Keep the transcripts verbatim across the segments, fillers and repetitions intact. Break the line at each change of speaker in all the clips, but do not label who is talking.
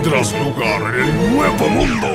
tendrás lugar en el nuevo mundo.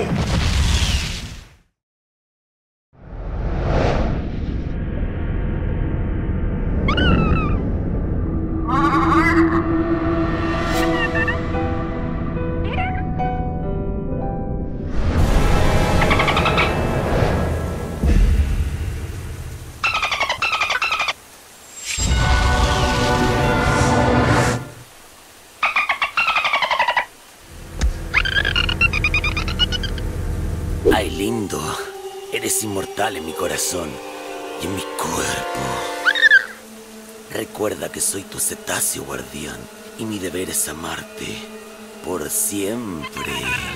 Ay, lindo. Eres inmortal en mi corazón y en mi cuerpo. Recuerda que soy tu cetáceo guardián y mi deber es amarte por siempre.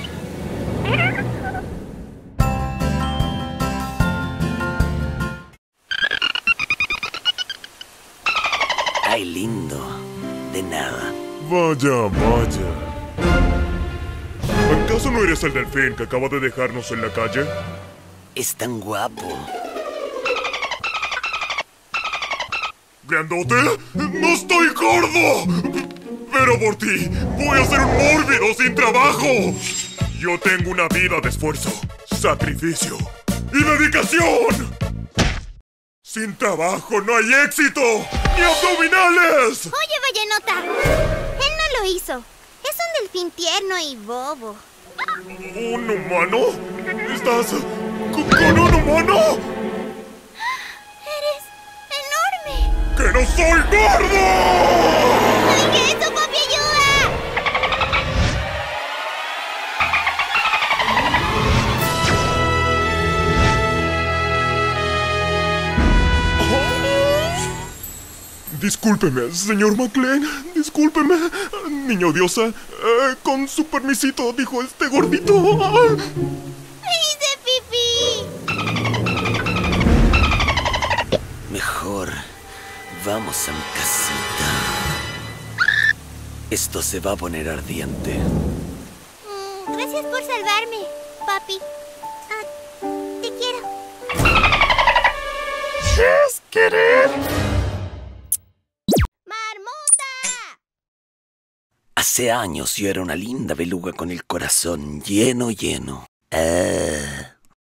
Ay, lindo. De nada.
Vaya, vaya. ¿Acaso no eres el delfín que acaba de dejarnos en la calle?
Es tan guapo.
¿Grandote? ¡No estoy gordo! Pero por ti, voy a ser un mórbido sin trabajo. Yo tengo una vida de esfuerzo, sacrificio y dedicación. Sin trabajo no hay éxito, ni abdominales.
Oye, Vallenota, él no lo hizo. Es un delfín tierno y bobo.
¿Un humano? ¿Estás con, con un humano?
Eres enorme.
¡Que no soy gordo!
¡No dije eso, papi! ¡Ayuda!
Discúlpeme, señor McLean. Discúlpeme. Niño diosa, eh, con su permisito, dijo este gordito.
¡Hice pipí!
Mejor vamos a mi casita. Esto se va a poner ardiente.
Mm, gracias por salvarme, papi. Ah, te quiero.
¿Qué es querer?
Hace años yo era una linda beluga con el corazón lleno, lleno. Ah.